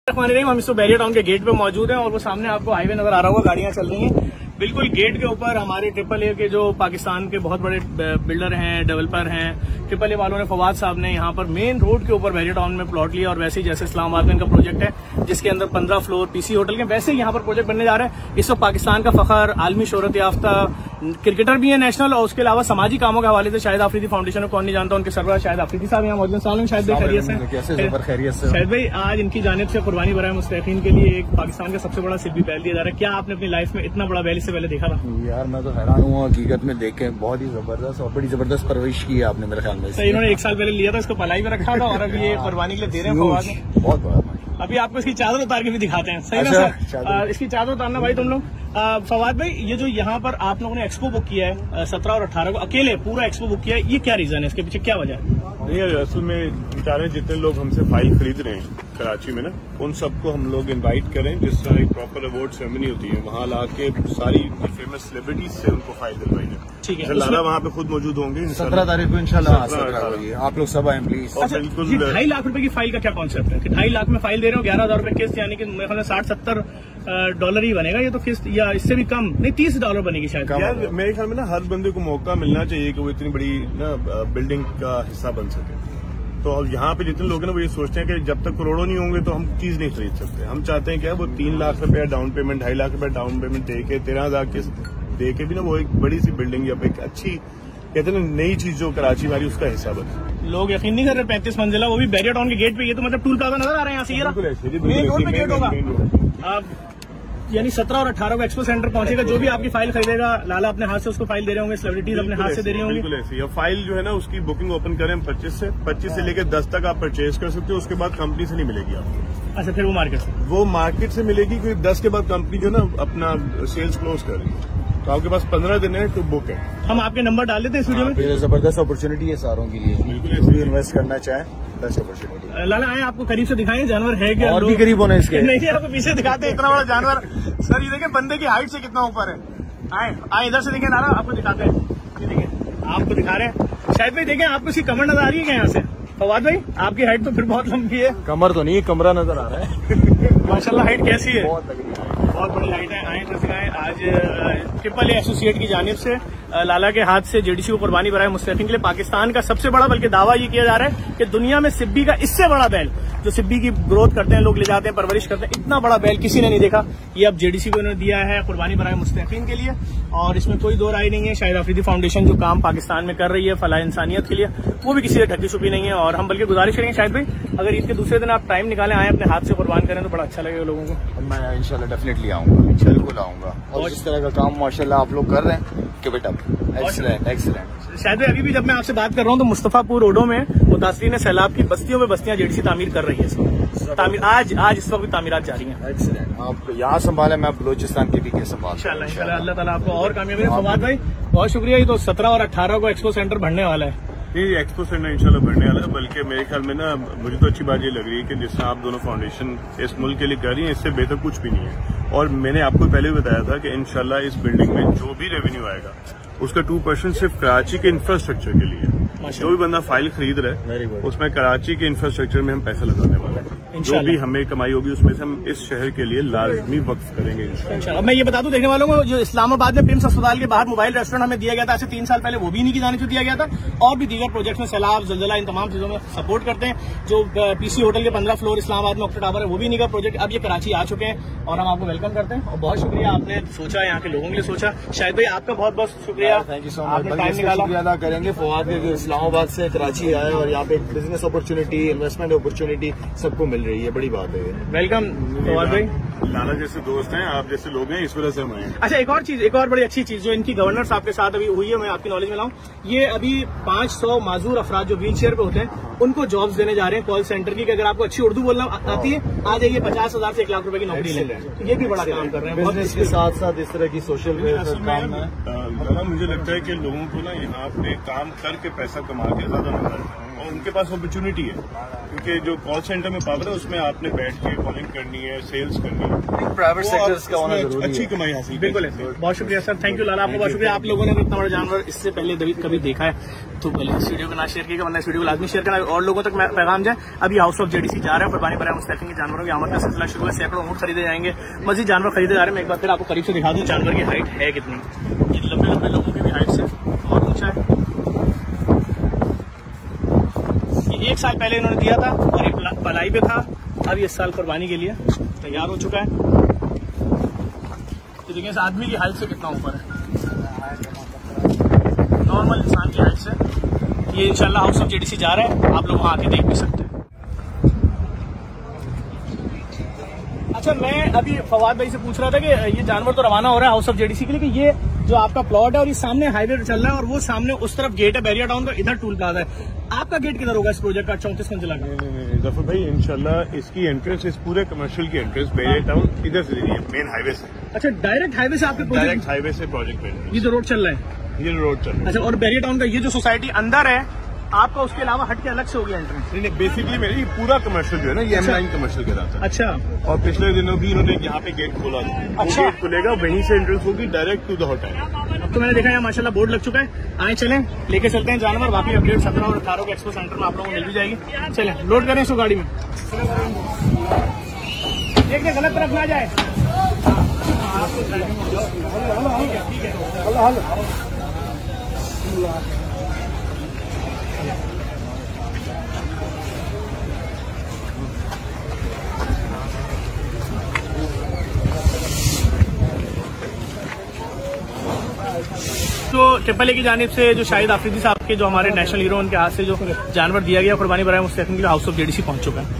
हम इस barrier town के गेट पे मौजूद हैं और वो सामने आपको हाईवे नजर आ रहा होगा, गाड़ियां चल रही हैं। बिल्कुल गेट के ऊपर हमारे AAA के जो पाकिस्तान के बहुत बड़े बिल्डर हैं, डेवलपर हैं, AAA वालों ने, फवाद साहब ने यहाँ पर मेन रोड के ऊपर बैरियर टाउन में प्लॉट लिया। और वैसे ही जैसे इस्लामाबाद में इनका प्रोजेक्ट है जिसके अंदर 15 फ्लोर PC होटल के, वैसे ही यहाँ पर प्रोजेक्ट बनने जा रहा है। इस वक्त पाकिस्तान का फखर, आलमी शोहरत याफ्ता क्रिकेटर भी है नेशनल, और उसके अलावा सामाजिक कामों के हवाले से शाहिद आफरीदी फाउंडेशन को कौन नहीं जानता, उनके सरबराह शाहिद आफरीदी साहब यहाँ मौजूद हैं। शाहिद भाई खैरियत से? शाहिद भाई, आज इनकी जानिब से कुर्बानी बराए मुस्तहिकीन के लिए एक पाकिस्तान का सबसे बड़ा सिब्बी बैल दिया जा रहा है। क्या आपने अपनी लाइफ में इतना बड़ा बैल इससे पहले देखा था? यार मैं तो हैरान हुआ हकीकत में देख के, बहुत ही जबरदस्त और बड़ी जबरदस्त परवरिश की है आपने मेरे ख्याल में। सही, इन्होंने 1 साल पहले लिया था, इसको पलाई में रखा था और अब ये कुर्बानी के लिए दे रहे हैं। बहुत बड़ा। अभी आपको इसकी चादर उतार के भी दिखाते हैं, सही ना सर? इसकी चादर उतारना भाई तुम लोग। फवाद भाई, ये जो यहाँ पर आप लोगों ने एक्सपो बुक किया है 17 और 18 को, अकेले पूरा एक्सपो बुक किया है, ये क्या रीजन है, इसके पीछे क्या वजह है? नहीं, असल में बेचारे जितने लोग हमसे फाइल खरीद रहे हैं कराची में ना, उन सबको हम लोग इनवाइट करें। जिस तरह एक प्रॉपर अवार्ड सेरेमनी होती है, वहाँ लाके सारी फेमस सेलिब्रिटीज से उनको फाइल दिलवाएंगे। ठीक है, लाला वहाँ पे खुद मौजूद होंगे 17 तारीख को इंशाल्लाह। आप लोग सब आए प्लीज। अच्छा, बिल्कुल। 2.5 लाख रुपए की फाइल का क्या कॉन्सेप्ट है कि 2.5 लाख में फाइल दे रहे हो, 11,000 रुपए किस्त, यानी कि मेरे ख्याल में $60-70 डॉलर ही बनेगा ये तो किस्त, या इससे भी कम? नहीं, $30 बनेगी शायद। यार मेरे ख्याल में ना हर बंदे को मौका मिलना चाहिए कि वो इतनी बड़ी ना बिल्डिंग का हिस्सा बन सके। तो अब यहाँ पे जितने लोग हैं ना वो ये सोचते हैं कि जब तक करोड़ों नहीं होंगे तो हम चीज नहीं खरीद सकते। हम चाहते हैं क्या, वो 3 लाख रुपया डाउन पेमेंट, 2.5 लाख रुपया डाउन पेमेंट दे के 13,000 किस्त दे के भी ना वो एक बड़ी सी बिल्डिंग या एक अच्छी, कहते हैं ना, नई चीज जो कराची वाली उसका हिस्सा बने। लोग यकीन नहीं कर रहे, 35 मंजिला, वो भी बैरियर टाउन के गेट पे। ये तो मतलब टूल प्लाजा नजर आ रहे हैं यहाँ से, मेन रोड पे गेट होगा। यानी 17 और 18 को एक्सपो सेंटर पहुंचेगा। जो भी आपकी फाइल खरीदेगा, लाला अपने हाथ से उसको फाइल दे रहे होंगे, सेलिब्रिटीज अपने हाथ से दे रही होंगी। बिल्कुल ऐसे। फाइल जो है ना उसकी बुकिंग ओपन करें 25 से लेकर 10 तक आप परचेज कर सकते हो। उसके बाद कंपनी से नहीं मिलेगी आपको। अच्छा, फिर वो मार्केट से? वो मार्केट से मिलेगी, क्योंकि 10 के बाद कंपनी जो है ना अपना सेल्स क्लोज कर रही है। तो आपके पास 15 दिन है टू बुक है। हम आपके नंबर डाल देते हैं इस वीडियो में। जबरदस्त अपॉर्चुनिटी है सारों के लिए, बिल्कुल इन्वेस्ट करना चाहें, बेस्ट अपॉर्चुनिटी। लाला आए, आपको करीब से दिखाएं जानवर है क्या? और भी करीब होना इसके? नहीं, आपको पीछे दिखाते हैं, इतना बड़ा जानवर सर, ये देखिए बंदे की हाइट से कितना ऊपर है। आए इधर से देखें लाला, आपको दिखाते हैं, ये देखिए आपको दिखा रहे हैं। शायद भाई देखें, आपको इसकी कमर नजर आ रही है क्या यहाँ से? फवाद भाई, आपकी हाइट तो फिर बहुत लंबी है। कमर तो नहीं, कमरा नजर आ रहा है। माशाल्लाह, हाइट कैसी है? बहुत बड़ी हाइट है। आए आज AAA एसोसिएट की जानिब से लाला के हाथ से JDC को कुर्बानी बराए मुस्तहिकीन के लिए पाकिस्तान का सबसे बड़ा, बल्कि दावा ये किया जा रहा है कि दुनिया में सिब्बी का इससे बड़ा बैल, जो सिब्बी की ग्रोथ करते हैं, लोग ले जाते हैं, परवरिश करते हैं, इतना बड़ा बैल किसी ने नहीं देखा। ये अब JDC को इन्होंने दिया है कुर्बानी बराए मुस्तहिकीन के लिए, और इसमें कोई दो राय नहीं है। शाहिद आफरीदी फाउंडेशन जो काम पाकिस्तान में कर रही है फलाह इंसानियत के लिए, वो भी किसी से ढकी छुपी नहीं है। और हम बल्कि गुजारिश करेंगे शाहिद भाई, अगर ईद के दूसरे दिन आप टाइम निकालें, आए अपने हाथ से कुर्बान करें तो बड़ा अच्छा लगेगा लोगों को। मैं इंशाल्लाह डेफिनेटली आऊंगा, बिल्कुल आऊंगा। और जिस तरह का काम माशाल्लाह आप लोग कर रहे हैं, कीप इट अप, एक्सीलेंट। शायद भाई, अभी भी जब मैं आपसे बात कर रहा हूँ तो मुस्तफापुर रोडों में मुतासरीन सैलाब की बस्तियों में बस्तियां JDC तामीर कर रही है। आज इस वक्त भी तामीरात जारी है। एक्सीलेंट। आप यहाँ संभाले, मैं बलूचिस्तान के भी के संभाल। इंशाल्लाह अल्लाह ताला आपको और कामयाबी। फवाद भाई बहुत शुक्रिया। ये तो 17 और 18 को एक्सपो सेंटर बढ़ने वाला है। ये एक्सपो सेंटर इंशाल्लाह बढ़ने वाला है। बल्कि मेरे ख्याल में ना मुझे तो अच्छी बात ये लग रही है कि जिस तरह आप दोनों फाउंडेशन इस मुल्क के लिए कर रही है, इससे बेहतर कुछ भी नहीं है। और मैंने आपको पहले भी बताया था कि इंशाल्लाह इस बिल्डिंग में जो भी रेवेन्यू आएगा उसका 2% सिर्फ कराची के इंफ्रास्ट्रक्चर के लिए। जो भी बंदा फाइल खरीद रहा है उसमें कराची के इंफ्रास्ट्रक्चर में हम पैसा लगाने वाले हैं। जो भी हमें कमाई होगी उसमें से हम इस शहर के लिए लाजमी वक्फ करेंगे इंशाल्लाह। मैं ये बता दूं देखने वालों को, जो इस्लामाबाद में प्रिंस अस्पताल के बाहर मोबाइल रेस्टोरेंट हमें दिया गया था ऐसे 3 साल पहले, वो भी इन्हीं की जानिब से दिया गया था। और भी दीगर प्रोजेक्ट में सैलाब, ज़लज़ला, इन तमाम चीजों में सपोर्ट करते हैं। जो PC होटल के 15 फ्लोर इस्लामाबाद में ऑक्टा टावर है, वो भी इन्हीं का प्रोजेक्ट। अब ये कराची आ चुके हैं और हम आपको वेलकम करते हैं। और बहुत शुक्रिया, आपने सोचा, यहाँ के लोगों के लिए सोचा। शाहिद भाई आपका बहुत बहुत शुक्रिया, थैंक यू सो मच। शुक्रिया अदा करेंगे फवाद के, इस्लामाबाद से कराची आए और यहाँ पे बिजनेस अपॉर्चुनिटी, इन्वेस्टमेंट अपॉर्चुनिटी सबको मिल रही है, बड़ी बात है। वेलकम फवाद भाई। लाला जैसे दोस्त हैं, आप जैसे लोग हैं, इस वजह से हम आए। अच्छा, एक और बड़ी अच्छी चीज जो इनकी गवर्नर आपके साथ अभी हुई है, मैं आपकी नॉलेज में लाऊं, ये अभी 500 माजूर अफराद जो व्हील चेयर पे होते हैं उनको जॉब्स देने जा रहे हैं कॉल सेंटर की, कि अगर आपको अच्छी उर्दू बोलना आती है आ जाइए, 50,000 से 1 लाख रुपए की नौकरी ले। ये भी बड़ा काम कर रहे हैं बिजनेस के साथ साथ इस तरह की सोशल काम है। मुझे लगता है कि लोगों को ना यहाँ पे काम करके पैसा कमा के ज्यादा मजा आता है। और उनके पास अपॉर्चुनिटी है, क्योंकि जो कॉल सेंटर में पावर है उसमें आपने बैठ के कॉलिंग करनी है, सेल्स करनी है, प्राइवेट सेक्टर का होना जरूरी अच्छी है। कमाई हासिल। बिल्कुल है। बहुत शुक्रिया सर, थैंक यू लाला, आपको बहुत शुक्रिया। आप लोगों ने इतना बड़ा जानवर इससे पहले कभी देखा है तो पहले इस वीडियो को ना शेयर कीजिएगा, वरना इस वीडियो को लाजमी शेयर करना और लोगों तक पैगाम जाए। अभी हाउस ऑफ जेडीसी जा रहा है, कुर्बानी बराए मुस्तकीम के जानवरों की आमद का सिलसिला शुरू है। सैकड़ों ऊँट खरीदे जाएंगे, मजीद जानवर खरीदे जा रहे हैं। मैं एक बार फिर आपको करीब से दिखा दूं जानवर की हाइट है कितनी। ये लंबे लंबे लोगों की भी हाइट से बहुत ऊंचा है। ये 1 साल पहले इन्होंने दिया था और ये पलाई पे था, अब ये इस साल कुर्बानी के लिए तैयार हो चुका है। तो देखिए इस आदमी की हाइट से कितना ऊपर है, नॉर्मल इंसान की हाइट से। ये इंशाल्लाह हाउस ऑफ जेडीसी जा रहा है, आप लोग वहां आके देख भी सकते हैं। अच्छा, मैं अभी फवाद भाई से पूछ रहा था कि ये जानवर तो रवाना हो रहा है हाउस ऑफ जेडीसी के लिए, कि ये जो आपका प्लॉट है और ये सामने हाईवे चल रहा है और वो सामने उस तरफ गेट है बैरिया टाउन का, इधर टूल प्लाजा है। आपका गेट किधर होगा इस प्रोजेक्ट का 34 मंजिला का? जफर भाई इंशाल्लाह इसकी एंट्रेंस, इस पूरे कमर्शियल की एंट्रेंस बैरिया टाउन इधर से है, मेन हाईवे से। अच्छा, डायरेक्ट हाईवे से आपके डायरेक्ट हाईवे से प्रोजेक्ट में ये जो रोड चल रहा है, ये रोड चल रहा है। अच्छा, और बैरिया टाउन का ये जो सोसाइटी अंदर है आपका, उसके अलावा हट के अलग से होगी एंट्रेंस? नहीं, बेसिकली मेरी पूरा कमर्शियल जो है ना, ये M9 कमर्शियल के साथ है। अच्छा, और पिछले दिनों भी इन्होंने यहाँ पे गेट खोला था। अच्छा। गेट खुलेगा, वहीं से एंट्रेंस होगी डायरेक्ट टू द होटल। अब तो मैंने देखा यहाँ माशाल्लाह बोर्ड लग चुका है। आए चलें, लेके चलते हैं जानवर। बाकी अपडेट 17 और 18 के एक्सपो सेंटर में आप लोगों को मिल भी जाएगी। चलें, लोड करें इसको गाड़ी में। देखिए गलत तरफ ना जाए। ठीक है। तो ट्रिपल ए की जानिब से जो शाहिद आफरीदी साहब के, जो हमारे नेशनल हीरो, उनके हाथ से जो जानवर दिया गया कुर्बानी बराए मुस्तकीम के लिए हाउस ऑफ जेडीसी पहुंच चुका है।